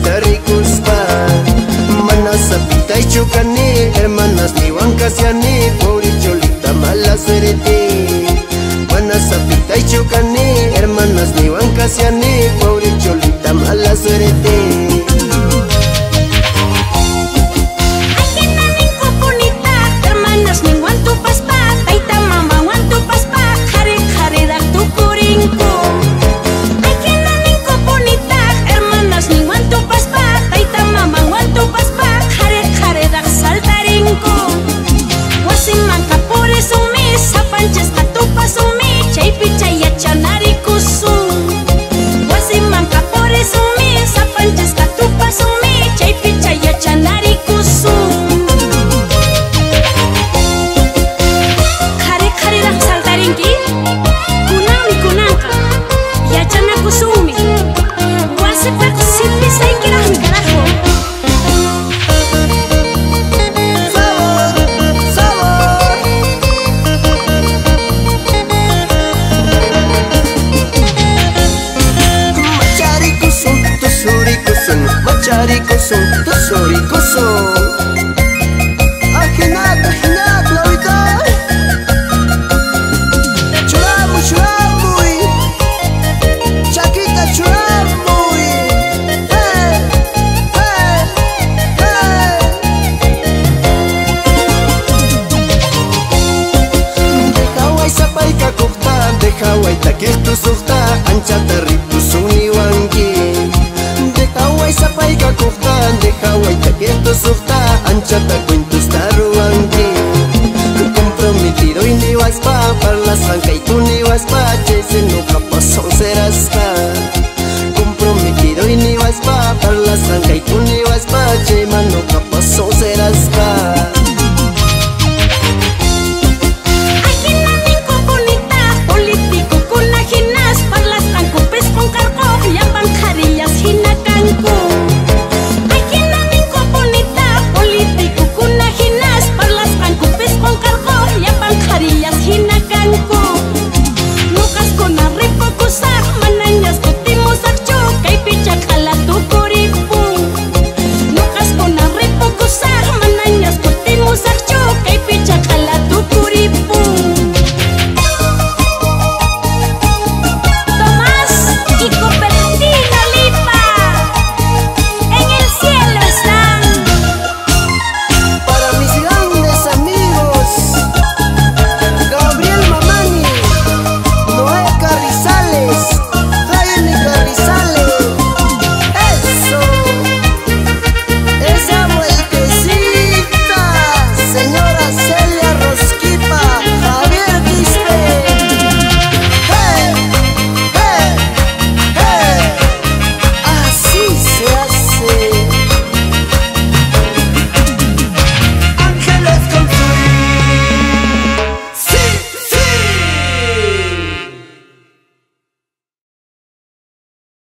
rikuspa. Manasapita y chukani, hermanas ni huancasiani, pobre cholita mala suerte. Manasapita y chukani, hermanas ni huancasiani, pobre cholita mala suerte. Macharikusun, tusurikusun. Ahinat, ahinat, lawita. Churamu, churamuy. Chakita, churamuy. Hey, hey, hey. Dejaway sapay kakukta, dejaway takirtu sukta, anchata ritusun iwanki. Sapay kakukta, dejaway takirtu sukta, anchata cuentus taruanki. Comprometido y ni waspa, parlas anca y tú ni waspa, chese no capazón serás. Comprometido y ni waspa, parlas anca